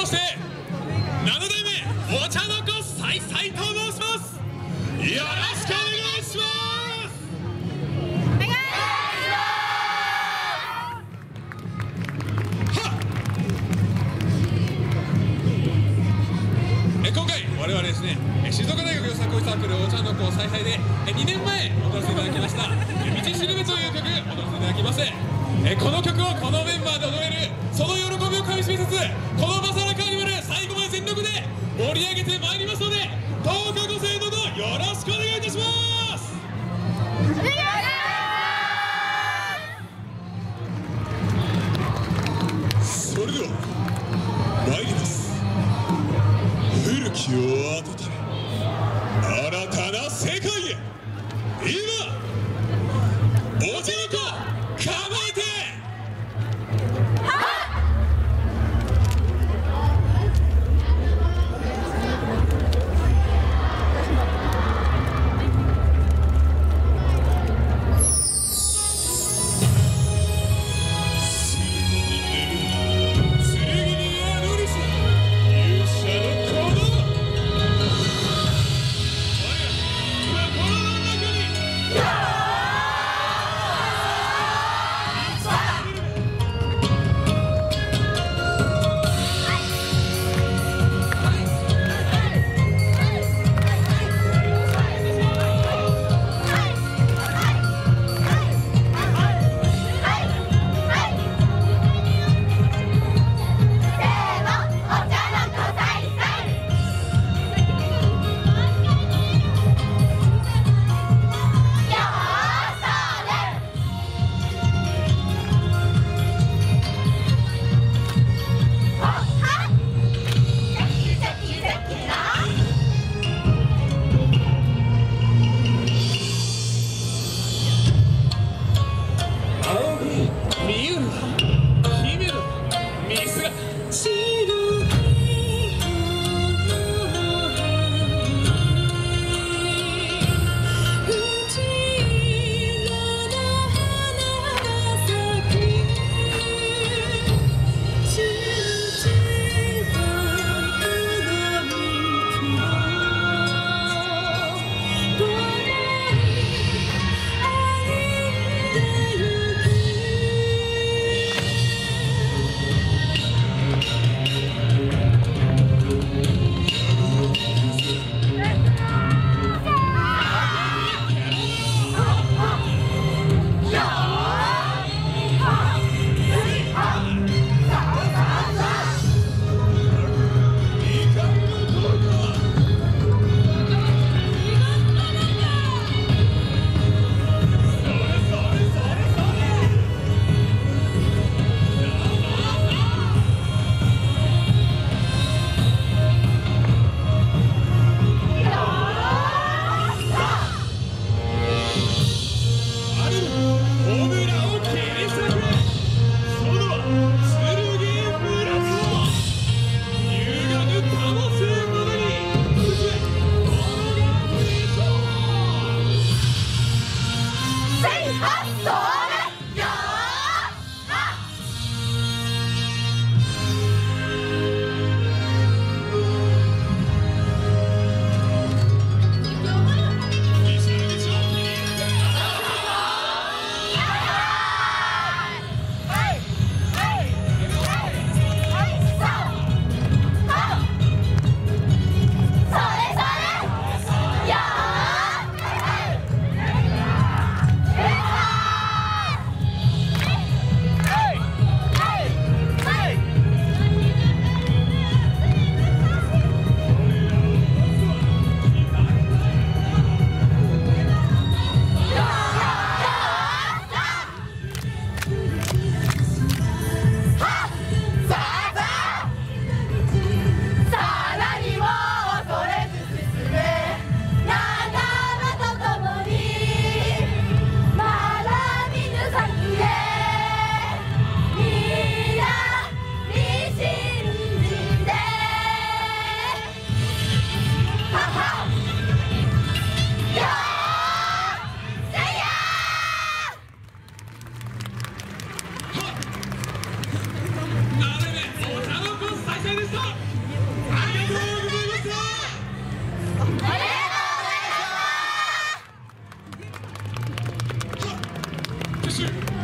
して7代目お茶の子さいさいと申します。よろしくお願いします。今回我々ですね、静岡大学よさこいサークルお茶の子采配で2年前踊らせていただきました「道しるべ」という曲踊らせていただきます。この曲をこのメンバーで踊れる、その喜びをかみしめつつ、このバサラカーニバル最後まで全力で盛り上げてまいりますので、どうかご声援のほどよろしくお願いいたします。それでは参ります。古きを温め新たな世界へ、今お茶の子構えて。 手